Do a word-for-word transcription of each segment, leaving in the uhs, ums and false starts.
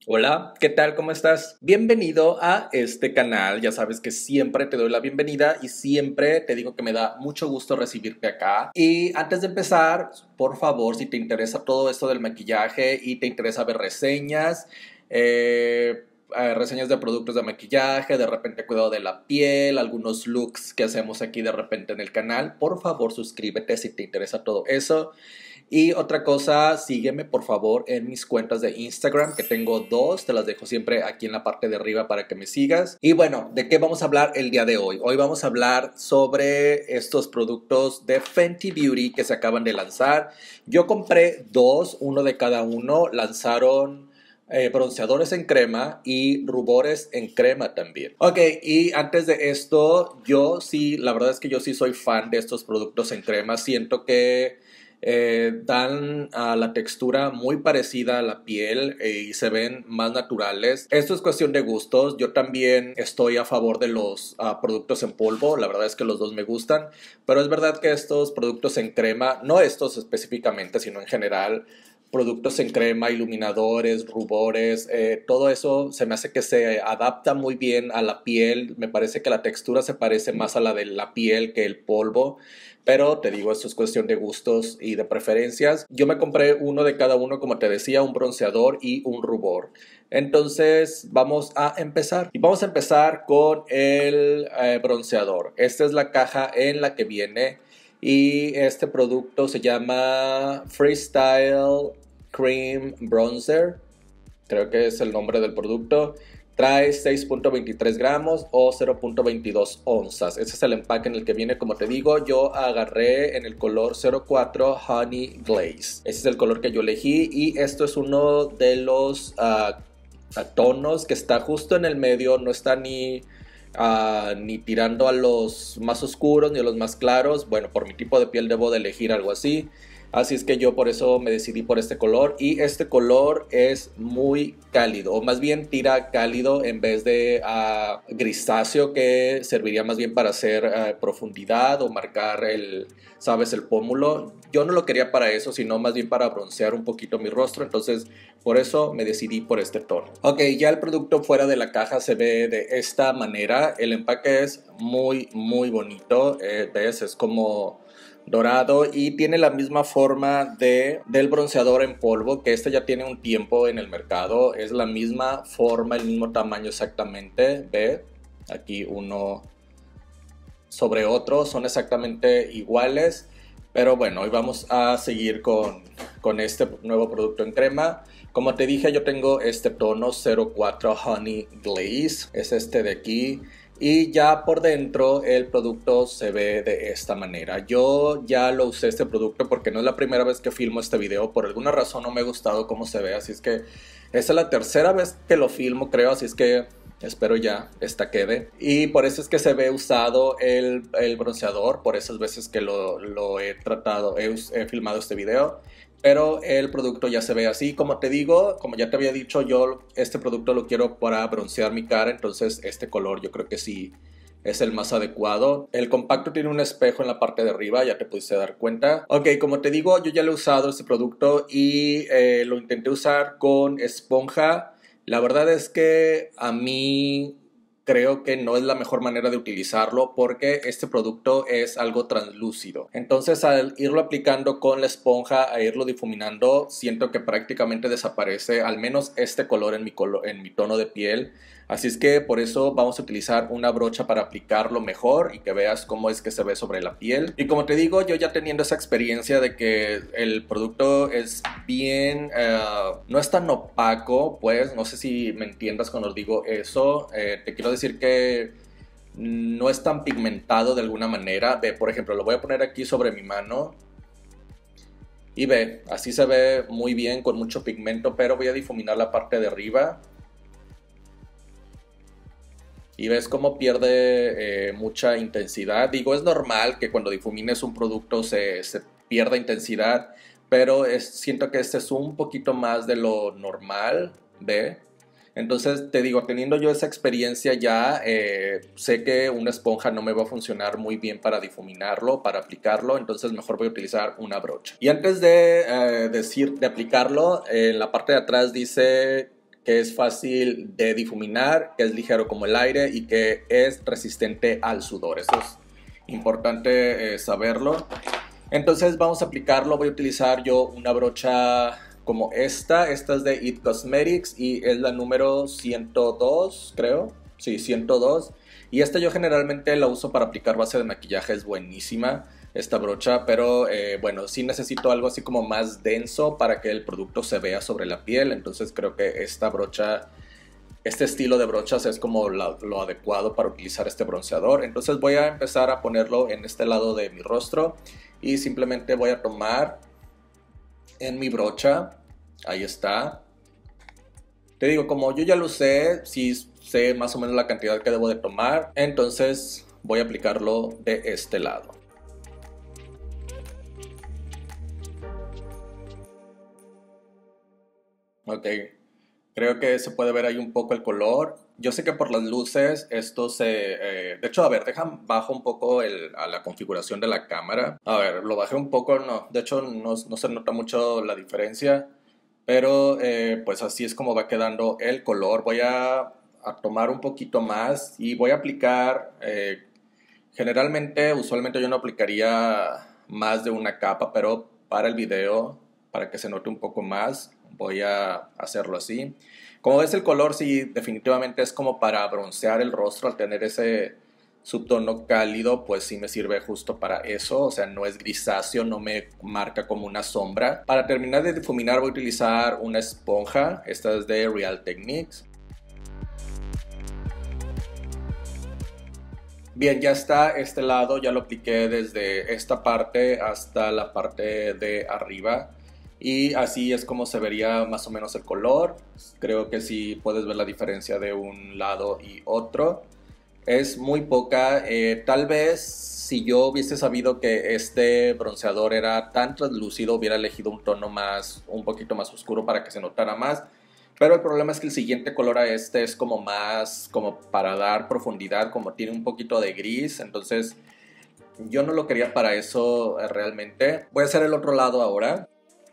Hola, ¿qué tal? ¿Cómo estás? Bienvenido a este canal. Ya sabes que siempre te doy la bienvenida y siempre te digo que me da mucho gusto recibirte acá. Y antes de empezar, por favor, si te interesa todo esto del maquillaje y te interesa ver reseñas, eh, eh, reseñas de productos de maquillaje, de repente cuidado de la piel, algunos looks que hacemos aquí de repente en el canal, por favor suscríbete si te interesa todo eso. Y otra cosa, sígueme por favor en mis cuentas de Instagram, que tengo dos, te las dejo siempre aquí en la parte de arriba para que me sigas. Y bueno, ¿de qué vamos a hablar el día de hoy? Hoy vamos a hablar sobre estos productos de Fenty Beauty que se acaban de lanzar. Yo compré dos, uno de cada uno, lanzaron... Eh, bronceadores en crema y rubores en crema también. Ok, y antes de esto, yo sí, la verdad es que yo sí soy fan de estos productos en crema. Siento que eh, dan a la textura muy parecida a la piel eh, y se ven más naturales. Esto es cuestión de gustos. Yo también estoy a favor de los uh, productos en polvo. La verdad es que los dos me gustan, pero es verdad que estos productos en crema, no estos específicamente, sino en general, productos en crema, iluminadores, rubores, eh, todo eso se me hace que se adapta muy bien a la piel. Me parece que la textura se parece más a la de la piel que el polvo, pero te digo, esto es cuestión de gustos y de preferencias. Yo me compré uno de cada uno, como te decía, un bronceador y un rubor. Entonces vamos a empezar. Y vamos a empezar con el eh, bronceador. Esta es la caja en la que viene. Y este producto se llama Freestyle Cream Bronzer. Creo que es el nombre del producto. Trae seis punto veintitrés gramos o cero punto veintidós onzas. Ese es el empaque en el que viene, como te digo. Yo agarré en el color cero cuatro Honey Glaze. Ese es el color que yo elegí y esto es uno de los uh, tonos que está justo en el medio. No está ni... Uh, ni tirando a los más oscuros ni a los más claros. Bueno, por mi tipo de piel debo de elegir algo así. Así es que yo por eso me decidí por este color. Y este color es muy cálido, o más bien tira cálido en vez de uh, grisáceo, que serviría más bien para hacer uh, profundidad o marcar el, sabes, el pómulo. Yo no lo quería para eso, sino más bien para broncear un poquito mi rostro. Entonces por eso me decidí por este tono. Ok, ya el producto fuera de la caja se ve de esta manera. El empaque es muy muy bonito. Eh, ¿Ves? Es como dorado y tiene la misma forma de, del bronceador en polvo, que este ya tiene un tiempo en el mercado. Es la misma forma, el mismo tamaño exactamente. Ve, aquí uno sobre otro, son exactamente iguales. Pero bueno, hoy vamos a seguir con, con este nuevo producto en crema. Como te dije, yo tengo este tono cero cuatro Honey Glaze, es este de aquí. Y ya por dentro el producto se ve de esta manera. Yo ya lo usé este producto porque no es la primera vez que filmo este video. Por alguna razón no me ha gustado cómo se ve, así es que esta es la tercera vez que lo filmo, creo, así es que espero ya esta quede. Y por eso es que se ve usado el, el bronceador, por esas veces que lo, lo he tratado, he, he filmado este video. Pero el producto ya se ve así. Como te digo, como ya te había dicho, yo este producto lo quiero para broncear mi cara. Entonces este color yo creo que sí es el más adecuado. El compacto tiene un espejo en la parte de arriba, ya te pudiste dar cuenta. Ok, como te digo, yo ya lo he usado este producto y eh, lo intenté usar con esponja. La verdad es que a mí creo que no es la mejor manera de utilizarlo porque este producto es algo translúcido. Entonces al irlo aplicando con la esponja, a irlo difuminando, siento que prácticamente desaparece al menos este color en mi, color, en mi tono de piel. Así es que por eso vamos a utilizar una brocha para aplicarlo mejor y que veas cómo es que se ve sobre la piel. Y como te digo, yo ya teniendo esa experiencia de que el producto es bien, uh, no es tan opaco, pues no sé si me entiendas cuando digo eso. Eh, te quiero decir que no es tan pigmentado de alguna manera. Ve, por ejemplo, lo voy a poner aquí sobre mi mano. Y ve, así se ve muy bien con mucho pigmento, pero voy a difuminar la parte de arriba. Y ves cómo pierde eh, mucha intensidad. Digo, es normal que cuando difumines un producto se, se pierda intensidad, pero es, siento que este es un poquito más de lo normal, ¿ve? Entonces te digo, teniendo yo esa experiencia ya, eh, sé que una esponja no me va a funcionar muy bien para difuminarlo, para aplicarlo, entonces mejor voy a utilizar una brocha. Y antes de eh, decir, de aplicarlo, en la parte de atrás dice que es fácil de difuminar, que es ligero como el aire y que es resistente al sudor. Eso es importante eh, saberlo. Entonces vamos a aplicarlo. Voy a utilizar yo una brocha como esta. Esta es de It Cosmetics y es la número ciento dos, creo. Sí, ciento dos. Y esta yo generalmente la uso para aplicar base de maquillaje. Es buenísima esta brocha, pero eh, bueno, sí necesito algo así como más denso para que el producto se vea sobre la piel. Entonces creo que esta brocha, este estilo de brochas es como la, lo adecuado para utilizar este bronceador. Entonces voy a empezar a ponerlo en este lado de mi rostro y simplemente voy a tomar en mi brocha. Ahí está. Te digo, como yo ya lo sé, sí sé más o menos la cantidad que debo de tomar, entonces voy a aplicarlo de este lado. Ok, creo que se puede ver ahí un poco el color. Yo sé que por las luces esto se... Eh, de hecho, a ver, deja bajo un poco el, a la configuración de la cámara. A ver, lo bajé un poco, no. De hecho, no, no se nota mucho la diferencia. Pero eh, pues así es como va quedando el color. Voy a, a tomar un poquito más y voy a aplicar... Eh, generalmente, usualmente yo no aplicaría más de una capa, pero para el video, para que se note un poco más, voy a hacerlo así. Como ves, el color sí definitivamente es como para broncear el rostro. Al tener ese subtono cálido, pues sí me sirve justo para eso. O sea, no es grisáceo, no me marca como una sombra. Para terminar de difuminar voy a utilizar una esponja. Esta es de Real Techniques. Bien, ya está este lado, ya lo apliqué desde esta parte hasta la parte de arriba. Y así es como se vería más o menos el color. Creo que sí puedes ver la diferencia de un lado y otro. Es muy poca. Eh, tal vez si yo hubiese sabido que este bronceador era tan translúcido, hubiera elegido un tono más, un poquito más oscuro para que se notara más. Pero el problema es que el siguiente color a este es como más, como para dar profundidad, como tiene un poquito de gris. Entonces yo no lo quería para eso eh, realmente. Voy a hacer el otro lado ahora.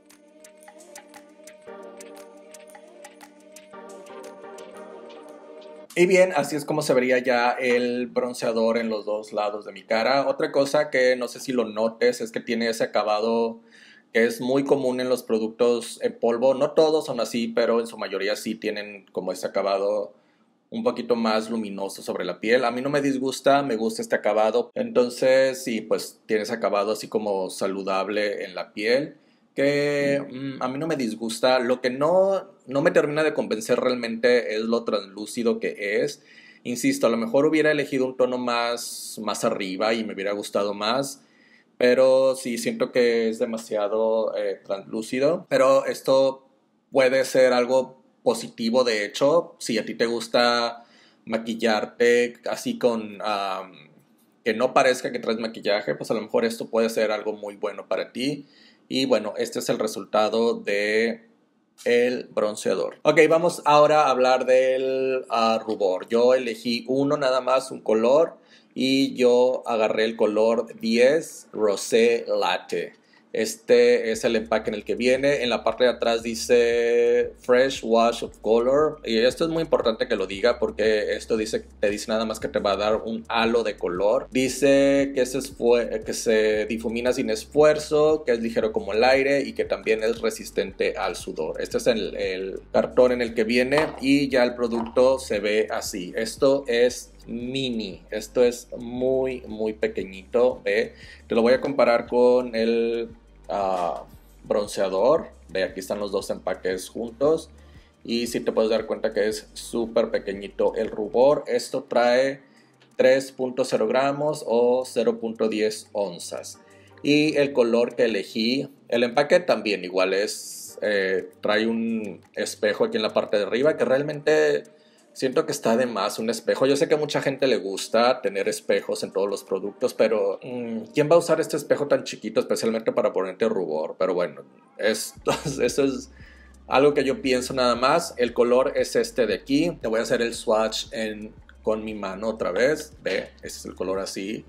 Y bien, así es como se vería ya el bronceador en los dos lados de mi cara. Otra cosa que no sé si lo notes es que tiene ese acabado que es muy común en los productos en polvo. No todos son así, pero en su mayoría sí tienen como ese acabado un poquito más luminoso sobre la piel. A mí no me disgusta, me gusta este acabado. Entonces sí, pues tiene ese acabado así como saludable en la piel, que mmm, a mí no me disgusta. Lo que no, no me termina de convencer realmente es lo translúcido que es. Insisto, a lo mejor hubiera elegido un tono más, más arriba y me hubiera gustado más, pero sí siento que es demasiado eh, translúcido. Pero esto puede ser algo positivo, de hecho, si a ti te gusta maquillarte así con... Um, que no parezca que traes maquillaje, pues a lo mejor esto puede ser algo muy bueno para ti. Y bueno, este es el resultado de el bronceador. Ok, vamos ahora a hablar del uh, rubor. Yo elegí uno nada más, un color, y yo agarré el color diez Rosé Latte. Este es el empaque en el que viene. En la parte de atrás dice Fresh Wash of Color. Y esto es muy importante que lo diga porque esto dice, te dice nada más que te va a dar un halo de color. Dice que se, que se difumina sin esfuerzo, que es ligero como el aire y que también es resistente al sudor. Este es el, el cartón en el que viene y ya el producto se ve así. Esto es mini, esto es muy muy pequeñito. Ve, te lo voy a comparar con el uh, bronceador. Ve, aquí están los dos empaques juntos y si te puedes dar cuenta que es súper pequeñito el rubor. Esto trae tres punto cero gramos o cero punto diez onzas y el color que elegí, el empaque también igual es eh, trae un espejo aquí en la parte de arriba que realmente siento que está de más un espejo. Yo sé que a mucha gente le gusta tener espejos en todos los productos, pero mmm, ¿quién va a usar este espejo tan chiquito especialmente para ponerte rubor? Pero bueno, esto, eso es algo que yo pienso nada más. El color es este de aquí. Te voy a hacer el swatch en, con mi mano otra vez. Ve, este es el color así.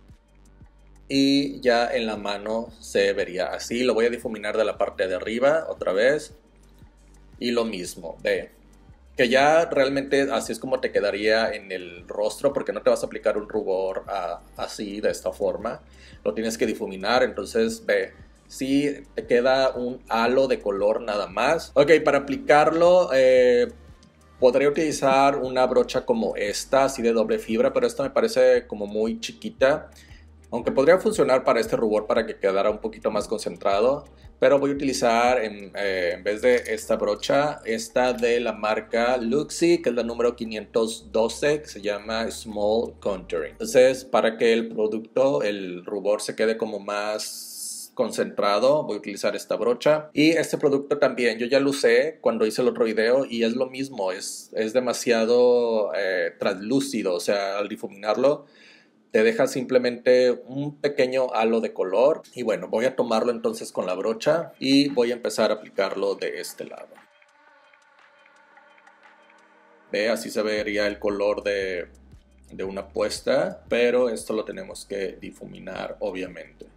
Y ya en la mano se vería así. Lo voy a difuminar de la parte de arriba otra vez. Y lo mismo, ve. que ya realmente así es como te quedaría en el rostro, porque no te vas a aplicar un rubor uh, así, de esta forma. Lo tienes que difuminar, entonces ve, sí te queda un halo de color nada más. Ok, para aplicarlo eh, podría utilizar una brocha como esta, así de doble fibra, pero esta me parece como muy chiquita. Aunque podría funcionar para este rubor para que quedara un poquito más concentrado, pero voy a utilizar en, eh, en vez de esta brocha, esta de la marca Luxi, que es la número quinientos doce, que se llama Small Contouring. Entonces, para que el producto, el rubor se quede como más concentrado, voy a utilizar esta brocha. Y este producto también, yo ya lo usé cuando hice el otro video y es lo mismo, es, es demasiado eh, translúcido, o sea, al difuminarlo te deja simplemente un pequeño halo de color. Y bueno, voy a tomarlo entonces con la brocha y voy a empezar a aplicarlo de este lado. Ve, así se vería el color de, de una puesta, pero esto lo tenemos que difuminar obviamente.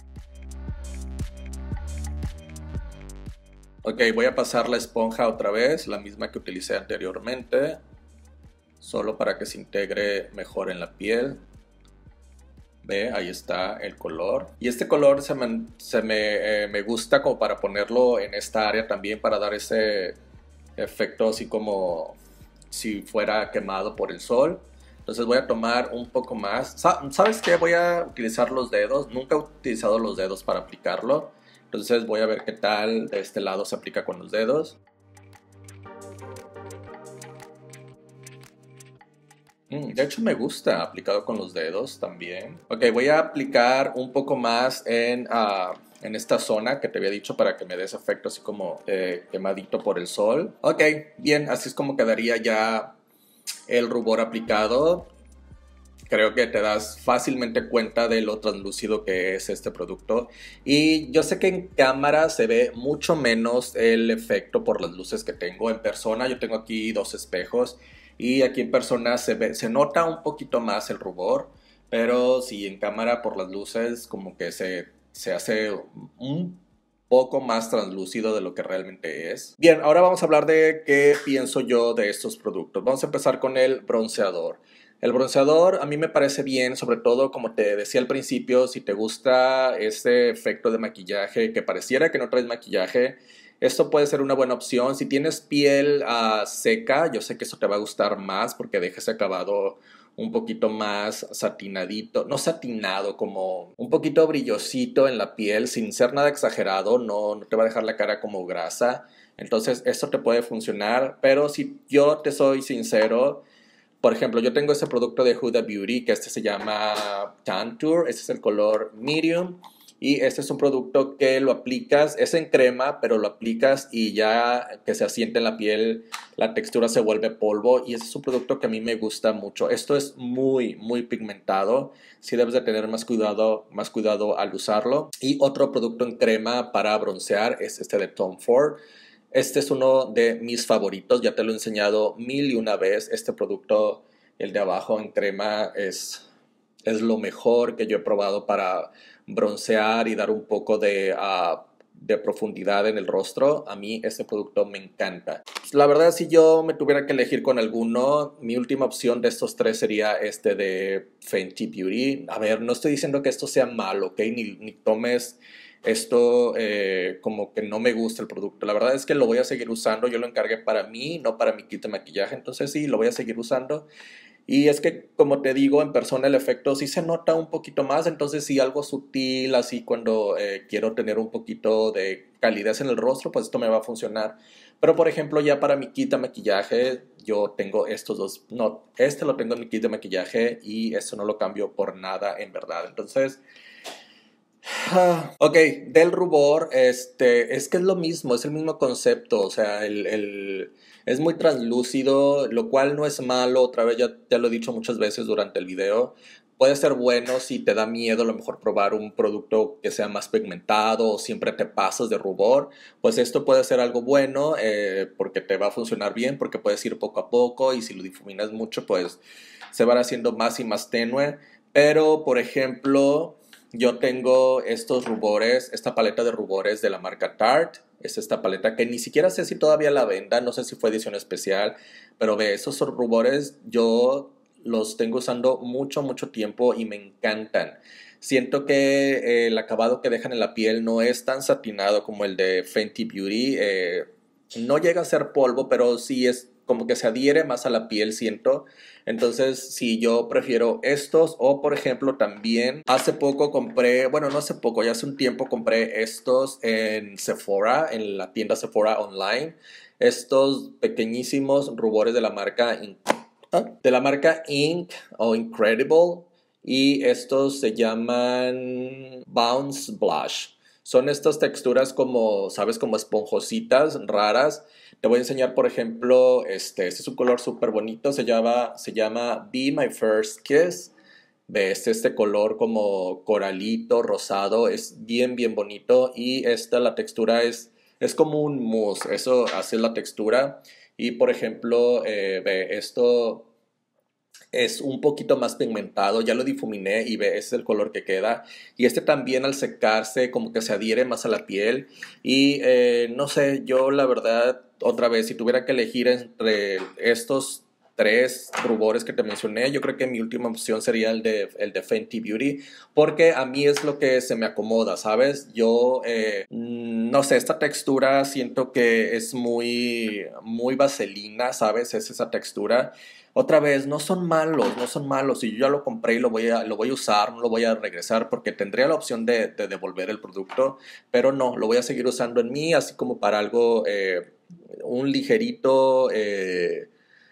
Ok, voy a pasar la esponja otra vez, la misma que utilicé anteriormente, solo para que se integre mejor en la piel. Ve, ahí está el color. Y este color se me, se me, eh, me gusta como para ponerlo en esta área también, para dar ese efecto así como si fuera quemado por el sol. Entonces voy a tomar un poco más. ¿Sabes qué? Voy a utilizar los dedos. Nunca he utilizado los dedos para aplicarlo. Entonces voy a ver qué tal de este lado se aplica con los dedos. De hecho me gusta aplicado con los dedos también. Ok, voy a aplicar un poco más en, uh, en esta zona que te había dicho para que me dé ese efecto así como eh, quemadito por el sol. Ok, bien, así es como quedaría ya el rubor aplicado. Creo que te das fácilmente cuenta de lo translúcido que es este producto. Y yo sé que en cámara se ve mucho menos el efecto por las luces que tengo. En persona yo tengo aquí dos espejos y aquí en persona se ve, se nota un poquito más el rubor. Pero sí, en cámara por las luces como que se, se hace un poco más translúcido de lo que realmente es. Bien, ahora vamos a hablar de qué pienso yo de estos productos. Vamos a empezar con el bronceador. El bronceador a mí me parece bien, sobre todo como te decía al principio, si te gusta ese efecto de maquillaje que pareciera que no traes maquillaje, esto puede ser una buena opción. Si tienes piel uh, seca, yo sé que eso te va a gustar más porque deja ese acabado un poquito más satinadito, no satinado, como un poquito brillosito en la piel, sin ser nada exagerado, no, no te va a dejar la cara como grasa. Entonces esto te puede funcionar, pero si yo te soy sincero, por ejemplo, yo tengo este producto de Huda Beauty que este se llama Tantour, este es el color medium y este es un producto que lo aplicas, es en crema, pero lo aplicas y ya que se asiente en la piel, la textura se vuelve polvo y ese es un producto que a mí me gusta mucho. Esto es muy, muy pigmentado, sí debes de tener más cuidado, más cuidado al usarlo. Y otro producto en crema para broncear es este de Tom Ford. Este es uno de mis favoritos, ya te lo he enseñado mil y una vez. Este producto, el de abajo en crema, es, es lo mejor que yo he probado para broncear y dar un poco de, uh, de profundidad en el rostro. A mí este producto me encanta. La verdad, si yo me tuviera que elegir con alguno, mi última opción de estos tres sería este de Fenty Beauty. A ver, no estoy diciendo que esto sea malo, ¿ok? Ni, ni tomes esto eh, como que no me gusta el producto. La verdad es que lo voy a seguir usando. Yo lo encargué para mí, no para mi kit de maquillaje. Entonces sí, lo voy a seguir usando. Y es que, como te digo, en persona el efecto sí se nota un poquito más. Entonces sí, algo sutil, así cuando eh, quiero tener un poquito de calidez en el rostro, pues esto me va a funcionar. Pero por ejemplo, ya para mi kit de maquillaje, yo tengo estos dos. No, este lo tengo en mi kit de maquillaje y esto no lo cambio por nada, en verdad. Entonces... Ok, del rubor, este, es que es lo mismo, es el mismo concepto, o sea, el, el, es muy translúcido, lo cual no es malo, otra vez ya, ya lo he dicho muchas veces durante el video, puede ser bueno si te da miedo a lo mejor probar un producto que sea más pigmentado o siempre te pasas de rubor, pues esto puede ser algo bueno eh, porque te va a funcionar bien, porque puedes ir poco a poco y si lo difuminas mucho, pues se va haciendo más y más tenue, pero por ejemplo... Yo tengo estos rubores, esta paleta de rubores de la marca Tarte. Es esta paleta que ni siquiera sé si todavía la venda, no sé si fue edición especial, pero ve, esos rubores yo los tengo usando mucho, mucho tiempo y me encantan. Siento que eh, el acabado que dejan en la piel no es tan satinado como el de Fenty Beauty. Eh, no llega a ser polvo, pero sí es como que se adhiere más a la piel, siento. Entonces, sí, yo prefiero estos. O, por ejemplo, también hace poco compré, bueno, no hace poco, ya hace un tiempo compré estos en Sephora, en la tienda Sephora online. Estos pequeñísimos rubores de la marca Ink, de la marca Ink o Incredible. Y estos se llaman Bounce Blush. Son estas texturas como, ¿sabes? Como esponjositas, raras. Te voy a enseñar, por ejemplo, este, este es un color súper bonito. Se llama, se llama Be My First Kiss. ¿Ves? Este color como coralito, rosado. Es bien, bien bonito. Y esta, la textura es, es como un mousse. Eso hace la textura. Y, por ejemplo, eh, ve, esto es un poquito más pigmentado, ya lo difuminé y ve, ese es el color que queda. Y este también al secarse como que se adhiere más a la piel. Y eh, no sé, yo la verdad, otra vez, si tuviera que elegir entre estos tres rubores que te mencioné, yo creo que mi última opción sería el de, el de Fenty Beauty, porque a mí es lo que se me acomoda, ¿sabes? Yo, eh, no sé, esta textura siento que es muy, muy vaselina, ¿sabes? Es esa textura. Otra vez, no son malos, no son malos. Si yo ya lo compré y lo voy a, lo voy a usar, no lo voy a regresar porque tendría la opción de, de devolver el producto, pero no, lo voy a seguir usando en mí, así como para algo, eh, un ligerito eh,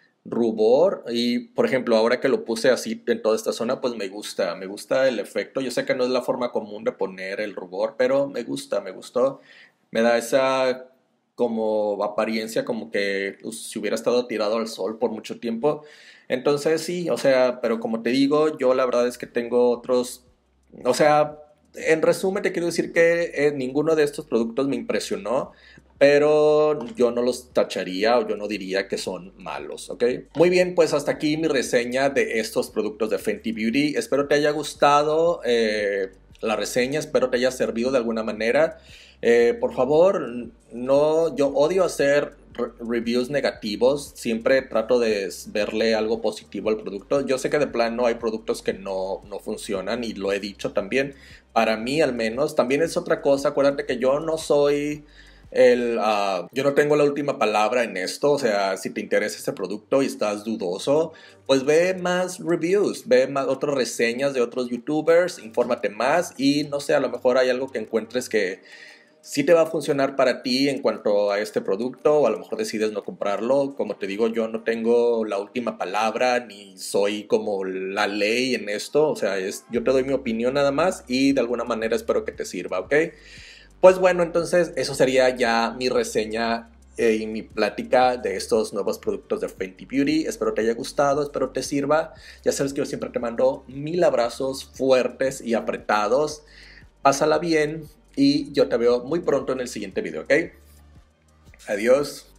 rubor. Y, por ejemplo, ahora que lo puse así en toda esta zona, pues me gusta, me gusta el efecto. Yo sé que no es la forma común de poner el rubor, pero me gusta, me gustó. Me da esa como apariencia como que pues, si hubiera estado tirado al sol por mucho tiempo. Entonces sí, o sea, pero como te digo, yo la verdad es que tengo otros, o sea, en resumen te quiero decir que eh, ninguno de estos productos me impresionó, pero yo no los tacharía o yo no diría que son malos, ¿ok? Muy bien, pues hasta aquí mi reseña de estos productos de Fenty Beauty. Espero te haya gustado eh, la reseña, espero te haya servido de alguna manera. Eh, por favor, no, yo odio hacer re reviews negativos, siempre trato de verle algo positivo al producto. Yo sé que de plano hay productos que no, no funcionan y lo he dicho también, para mí al menos. También es otra cosa, acuérdate que yo no soy el, uh, yo no tengo la última palabra en esto, o sea, si te interesa este producto y estás dudoso, pues ve más reviews, ve más otras reseñas de otros youtubers, infórmate más y no sé, a lo mejor hay algo que encuentres que sí te va a funcionar para ti en cuanto a este producto, o a lo mejor decides no comprarlo. Como te digo, yo no tengo la última palabra ni soy como la ley en esto, o sea, es, yo te doy mi opinión nada más y de alguna manera espero que te sirva, ¿ok? Pues bueno, entonces eso sería ya mi reseña eh, y mi plática de estos nuevos productos de Fenty Beauty. Espero te haya gustado, espero te sirva. Ya sabes que yo siempre te mando mil abrazos fuertes y apretados. Pásala bien y yo te veo muy pronto en el siguiente video, ¿ok? Adiós.